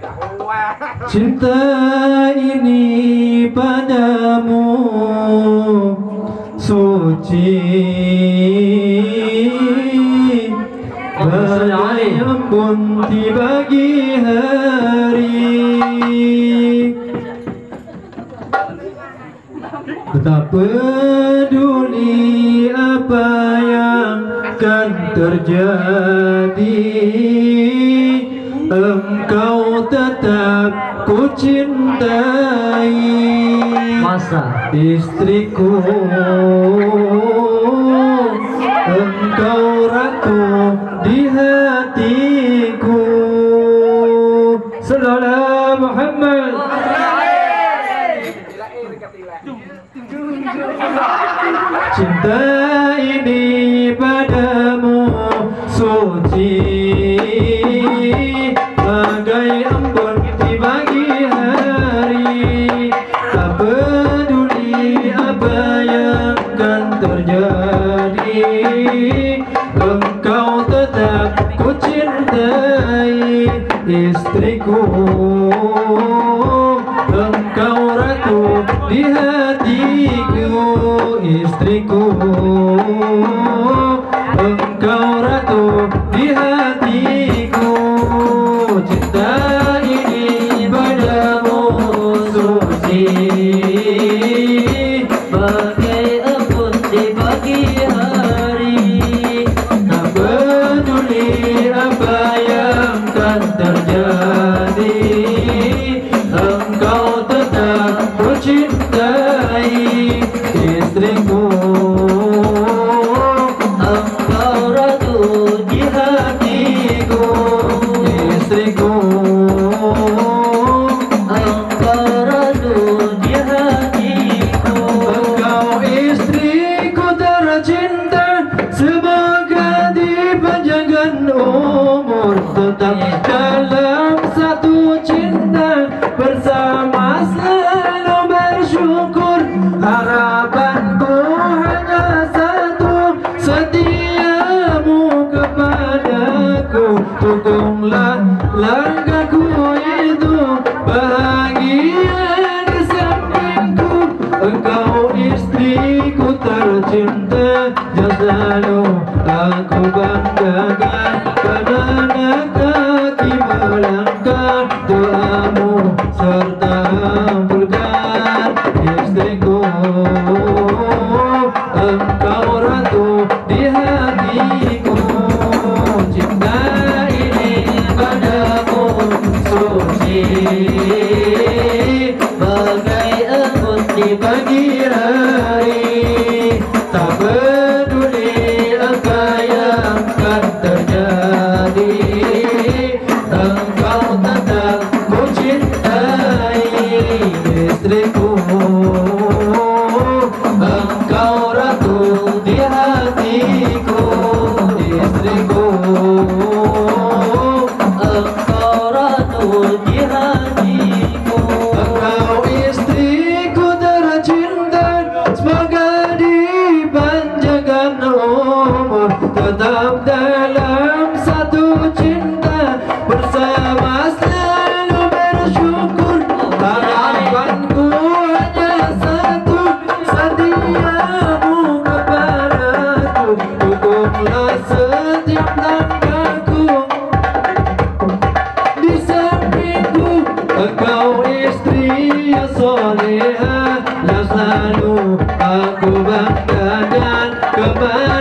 Cinta ini padamu suci bagai embun di pagi hari. Tak peduli apa yang akan terjadi, engkau tetap ku cintai. Masa istriku, engkau ratu di hatiku. Sallallahu Muhammad. Cinta ini padamu suci bagai embun di pagi hari. Tak peduli apa yang akan terjadi, engkau tetap ku cintai. Istriku, engkau ratu di hatiku. Istriku, engkau ratu di hatiku. Cinta ini padamu suci bagai embun di pagi hari. Tak peduli apa yang akan terjadi, engkau tetap ku cintai. Istriku, engkau ratu di hatiku. Istriku, engkau ratu di hatiku. Engkau istriku tercinta, semoga dipanjangkan umur, tetap dalam satu cinta, bersama selalu bersyukur. Harapanku hanya satu, setiamu kepadaku. Dukunglah langkahku itu, bahagia di sampingku. Engkau istriku tercinta, yang selalu aku banggakan. Kemana kaki melangkah, doamu serta ambulkan. Istriku, engkau ratu di hatiku. Cinta ini padamu suci bagai embun di pagi hari. Tak peduli apa yang akan terjadi, engkau tetap ku cintai. Istriku, engkau ratu di hatiku. Istriku, engkau ratu di hatiku. Engkau istriku tercinta, semoga dipanjangkan umur, tetap dalam satu cinta, bersama selalu bersyukur. Harapanku hanya satu, setiamu kepadaku. Dukunglah setiap langkahku, di sampingku. Engkau istri yang soleha, yang selalu aku banggakan. Kembali